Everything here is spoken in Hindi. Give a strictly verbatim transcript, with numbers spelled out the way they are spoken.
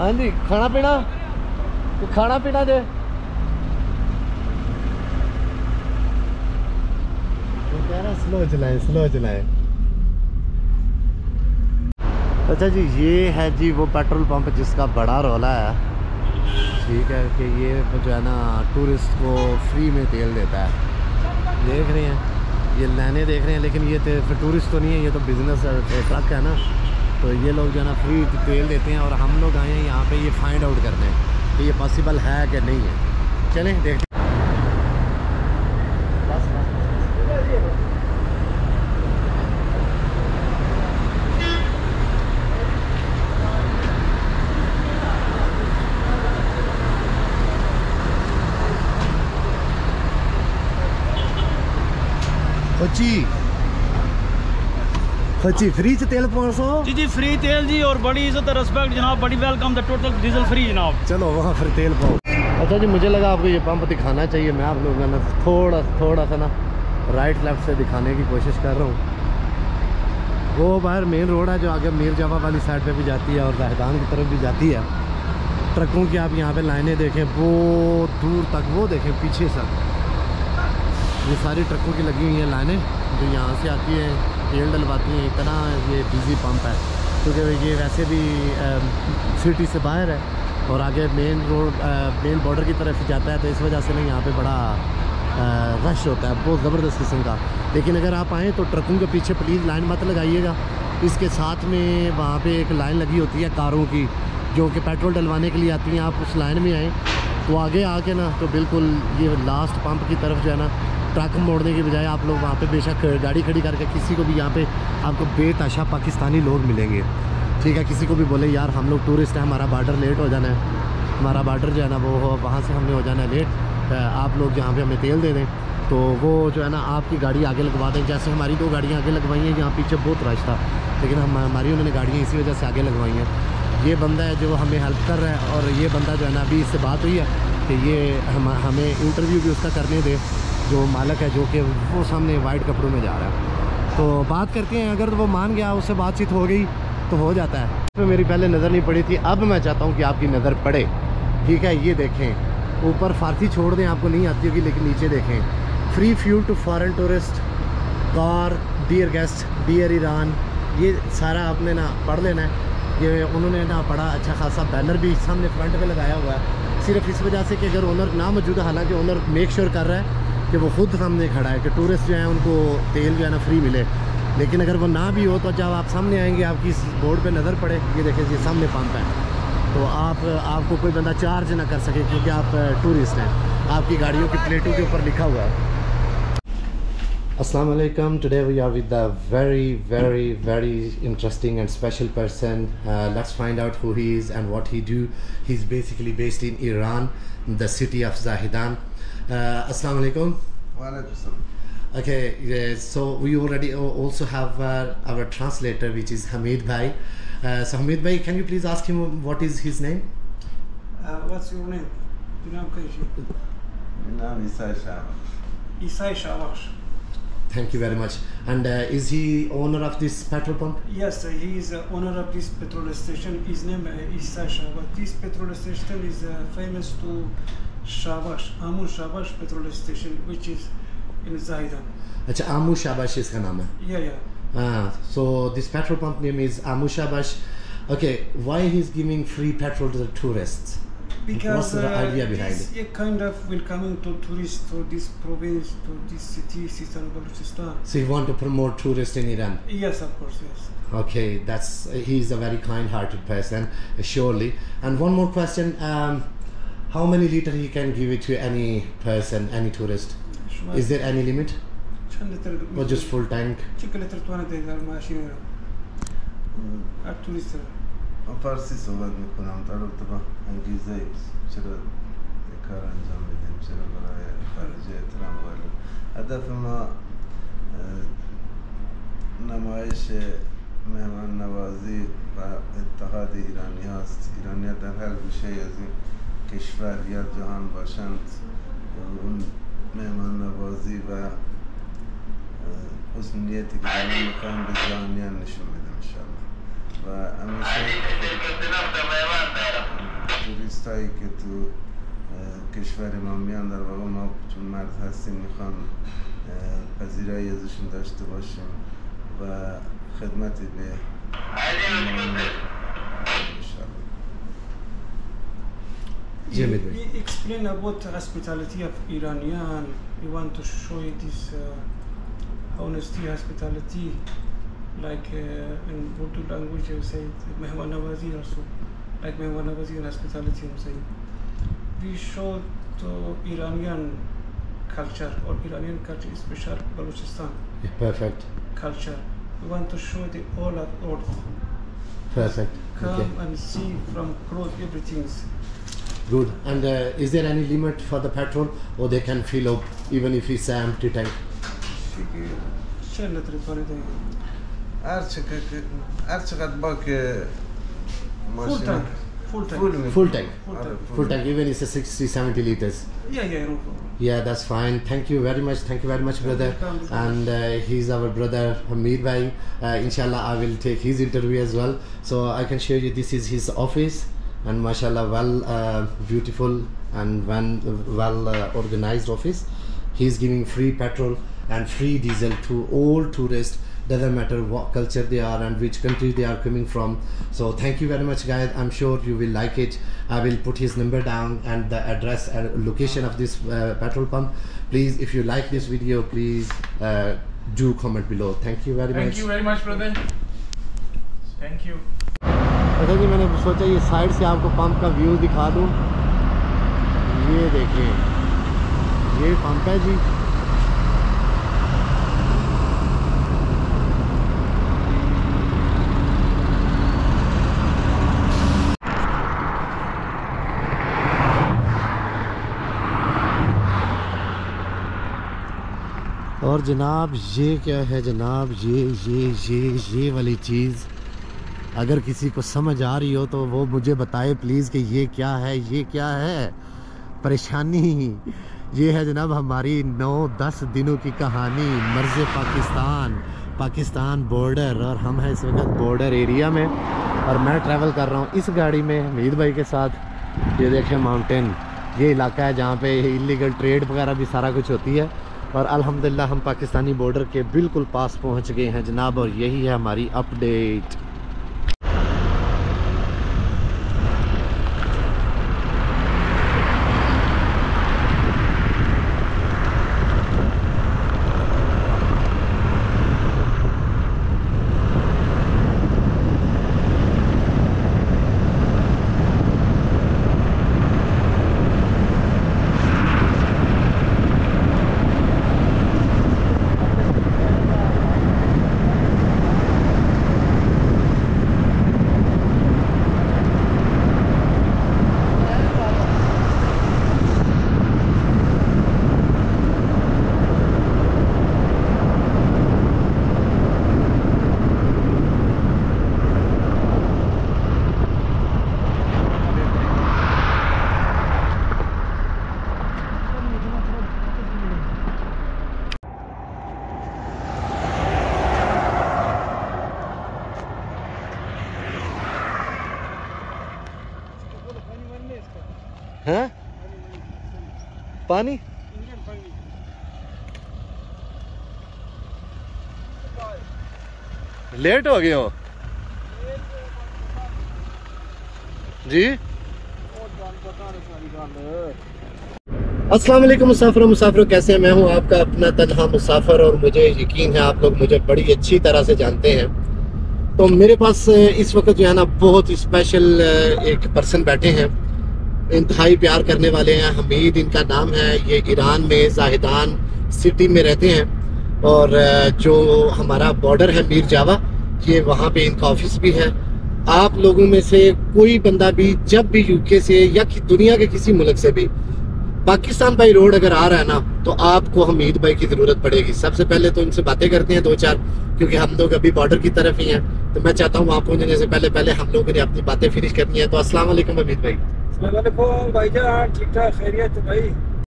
हाँ जी, खाना पीना खाना पीना दे। वो कह रहा स्लो चलाएं स्लो चलाएं। अच्छा जी, ये है जी वो पेट्रोल पंप जिसका बड़ा रौला है, ठीक है, कि ये जो है ना टूरिस्ट को फ्री में तेल देता है। देख रहे हैं ये लाइनें देख रहे हैं, लेकिन ये फिर टूरिस्ट तो नहीं है, ये तो बिज़नेस ट्रक है ना। तो ये लोग जो है ना फ्री तेल देते हैं और हम लोग आए हैं यहाँ पे ये फाइंड आउट करने कि ये पॉसिबल है कि नहीं है। चलें देखते। जी जी फ्री से तेल पाँच सौ जी जी फ्री तेल जी, और बड़ी इज्जत रिस्पेक्ट जनाब, बड़ी welcome the total diesel free जनाब। चलो वहाँ फिर तेल पाओ। अच्छा जी, मुझे लगा आपको ये पंप दिखाना चाहिए। मैं आप लोगों ने थोड़ा थोड़ा सा ना राइट लेफ्ट से दिखाने की कोशिश कर रहा हूँ। वो बाहर मेन रोड है जो आगे मीर जावा वाली साइड पे भी जाती है और जाहिदान की तरफ भी जाती है। ट्रकों की आप यहाँ पे लाइनें देखें, वो दूर तक, वो देखें पीछे तक, ये सारी ट्रकों की लगी हुई हैं लाइनें जो यहाँ से आती हैं, तेल डलवाती हैं। इतना ये बिजी पंप है क्योंकि ये वैसे भी आ, सिटी से बाहर है और आगे मेन रोड मेन बॉर्डर की तरफ जाता है, तो इस वजह से ना यहाँ पे बड़ा आ, रश होता है बहुत ज़बरदस्त किस्म का। लेकिन अगर आप आएँ तो ट्रकों के पीछे प्लीज़ लाइन मत लगाइएगा। इसके साथ में वहाँ पे एक लाइन लगी होती है कारों की जो कि पेट्रोल डलवाने के लिए आती हैं। आप उस लाइन में आएँ तो आगे आके ना तो बिल्कुल ये लास्ट पंप की तरफ जो है ना ट्रक मोड़ने के बजाय आप लोग वहाँ पे बेशक गाड़ी खड़ी करके किसी को भी यहाँ पे आपको बेतहाशा पाकिस्तानी लोग मिलेंगे, ठीक है। किसी को भी बोले यार हम लोग टूरिस्ट हैं, हमारा बार्डर लेट हो जाना है, हमारा बार्डर जो है ना वो वहाँ से हमने हो जाना है लेट, आप लोग यहाँ पे हमें तेल दे दें, तो वो जो है ना आपकी गाड़ी आगे लगवा दें। जैसे हमारी दो गाड़ियाँ आगे लगवाई हैं, यहाँ पीछे बहुत रश था, लेकिन हम हमारी उन्होंने गाड़ियाँ इसी वजह से आगे लगवाई हैं। ये बंदा है जो हमें हेल्प कर रहा है और ये बंदा जो है ना अभी इससे बात हुई है कि ये हम हमें इंटरव्यू भी उसका करने दे, जो मालक है जो कि वो सामने वाइट कपड़ों में जा रहा है। तो बात करते हैं, अगर तो वो मान गया, उससे बातचीत हो गई तो हो जाता है। तो मेरी पहले नज़र नहीं पड़ी थी, अब मैं चाहता हूँ कि आपकी नज़र पड़े, ठीक है। ये देखें ऊपर फारसी छोड़ दें, आपको नहीं आती होगी, लेकिन नीचे देखें free fuel to foreign tourist car dear guest dear Iran. ये सारा आपने ना पढ़ लेना है। ये उन्होंने ना बड़ा अच्छा खासा बैनर भी सामने फ्रंट पे लगाया हुआ है, सिर्फ इस वजह से कि अगर ओनर ना मौजूद है, हालांकि ओनर मेक श्योर कर रहा है कि वो खुद सामने खड़ा है कि टूरिस्ट जो है उनको तेल जो है ना फ्री मिले। लेकिन अगर वो ना भी हो तो जब आप सामने आएंगे आपकी इस बोर्ड पे नज़र पड़े, ये देखें ये सामने पंप है, तो आप आपको कोई बंदा चार्ज ना कर सके क्योंकि आप टूरिस्ट हैं, आपकी गाड़ियों की प्लेटों के ऊपर लिखा हुआ है। Assalamu alaikum. Today we are with a very very very interesting and special person. Uh, let's find out who he is and what he do. He's basically based in Iran, the city of Zahedan. Uh, Assalamu alaikum. Wa alaikum salam. Okay, yeah, so we already also have uh, our translator, which is Hamid Bhai. Uh, so Hamid Bhai, can you please ask him what is his name? Uh, what's your name? Your name is My name is Isai Shabash. Isai Shabash. Thank you very much. And uh, is he owner of this petrol pump? Yes, uh, he is uh, owner of this petrol station. His name uh, is Isai Shabash. This petrol station is uh, famous to Shabash, Amu Shabash petrol station, which is in Zahedan. अच्छा, Amu Shabash इसका नाम है. Yeah, yeah. Ah, so this petrol pump name is Amu Shabash. Okay, why he's giving free petrol to the tourists? Because what's the uh, idea behind this it? a kind of welcoming to tourists to this province, to this city, Sistan Balochistan. So you want to promote tourists in Iran? Yes, of course, yes. Okay, that's he's a very kind-hearted person, surely. And one more question: um, how many liter he can give it to any person, any tourist? Is there any limit? Or just full tank? فارسی صحبت میکنم در رابطه با انگیزه چرا کار انجام میدیم، چرا برای خارجی احترام قائلیم. هدف ما نمایش مهمان نوازی و اتحاد ایرانی هاست. ایرانی در هر گوشه از این کشور یا جهان باشند اون مهمان نوازی و حسن نیتی که داریم میخوایم به جهانیان نشون بدیم انشاءالله. و همیشه توریست هایی که تو کشور ما میان در واقع ما چون مرد هستیم میخوان پذیرایی ازشون داشته باشیم و خدمتی به You, you explain about the hospitality of Iranian. You want to show you this uh, honesty, hospitality, like uh, in Urdu language you say mehman nawazi also, like mehman nawazi and hospitality I'm saying. We show to Iranian culture or Iranian culture, especially Balochistan. Yeah, perfect. Culture. We want to show the all at earth. Perfect. Come Okay. and see from clothes everything. Good. And uh, is there any limit for the petrol, or they can fill up even if it's an empty tank? هر چقدر هر چقدر با که Full ماشین tank. Full tank. فول Full tank. Full آره، tank. Full tank, even if it's a sixty, seventy liters. Yeah, yeah, no problem. Yeah, that's fine. Thank you very much. Thank you very much, brother. welcome. And uh, he's our brother Hamid bhai. Uh, inshallah, I will take his interview as well. So I can show you. This is his office, and mashallah, well, uh, beautiful and well, well uh, organized office. He's giving free petrol and free diesel to all tourists. Doesn't matter what culture they are and which country they are coming from. So thank you very much, guys. I'm sure you will like it. I will put his number down and the address and location of this uh, petrol pump. Please, if you like this video, please uh, do comment below. Thank you very Thank much. you very much, brother. Thank you. अच्छा जी, मैंने सोचा ये साइड से आपको पंप का व्यू दिखा दूं। ये देखिए, ये पंप है जी। और जनाब ये क्या है जनाब, ये ये ये ये वाली चीज़ अगर किसी को समझ आ रही हो तो वो मुझे बताए प्लीज़ कि ये क्या है, ये क्या है। परेशानी ये है जनाब हमारी नौ दस दिनों की कहानी। मर्ज़ पाकिस्तान, पाकिस्तान बॉर्डर, और हम हैं इस वक्त बॉर्डर एरिया में और मैं ट्रैवल कर रहा हूँ इस गाड़ी में हमीद भाई के साथ। ये देखें माउंटेन, ये इलाका है जहाँ पे इलीगल ट्रेड वगैरह भी सारा कुछ होती है। और अल्हम्दुलिल्लाह हम पाकिस्तानी बॉर्डर के बिल्कुल पास पहुँच गए हैं जनाब, और यही है हमारी अपडेट। हैं पानी लेट हो गए हो जी। अस्सलाम वालेकुम मुसाफिर मुसाफिर कैसे हैं? मैं हूं आपका अपना तन्हा मुसाफिर और मुझे यकीन है आप लोग मुझे बड़ी अच्छी तरह से जानते हैं। तो मेरे पास इस वक्त जो है ना बहुत स्पेशल एक पर्सन बैठे हैं, इंतहाई प्यार करने वाले हैं। हमीद इनका नाम है। ये ईरान में जाहिदान सिटी में रहते हैं और जो हमारा बॉर्डर है मीर जावा, ये वहाँ पे इनका ऑफिस भी है। आप लोगों में से कोई बंदा भी जब भी यूके से या कि दुनिया के किसी मुल्क से भी पाकिस्तान बाई रोड अगर आ रहा है ना तो आपको हमीद भाई की ज़रूरत पड़ेगी। सबसे पहले तो इनसे बातें करते हैं दो चार, क्योंकि हम लोग अभी बॉर्डर की तरफ ही हैं। तो मैं चाहता हूँ वहाँ पहुँचने से पहले पहले हम लोगों ने अपनी बातें फिनिश करनी है। तो अस्सलाम वालेकुम हमीद भाई। वालेकुम भाईजान, ठीक ठाक खैरियत भाई?